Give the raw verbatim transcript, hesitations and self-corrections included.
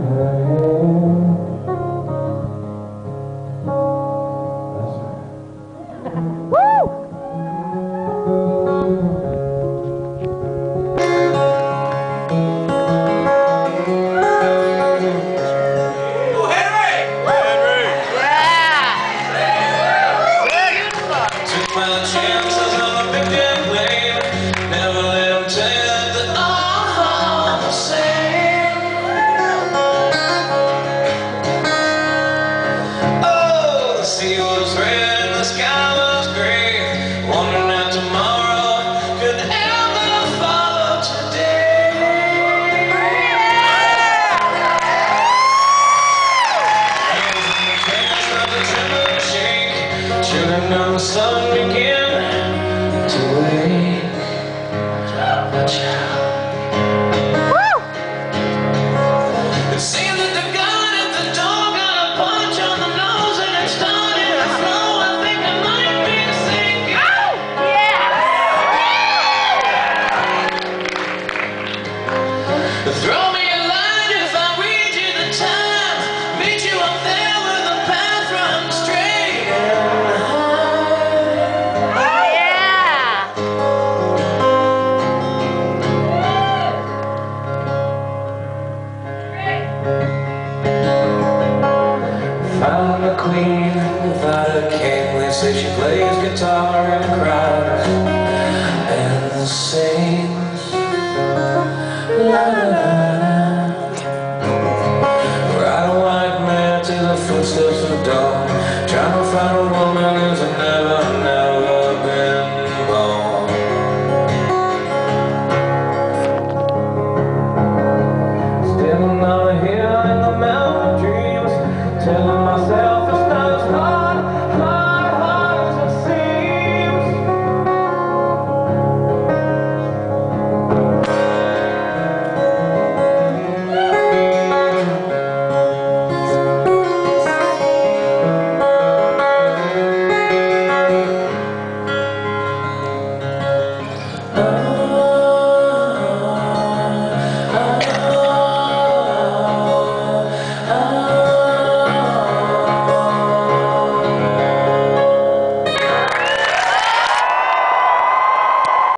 The sun began to wake. Watch out. Woo! It seems that the gun at the door got a punch on the nose and it started to flow. I think I might be sinking. Oh! Yeah! Throw me a line if I read you the time. Meet you up there where the path runs straight. Found a queen without a king. They say she plays guitar and cries and sings. La la la la. Ride a white mare to the footsteps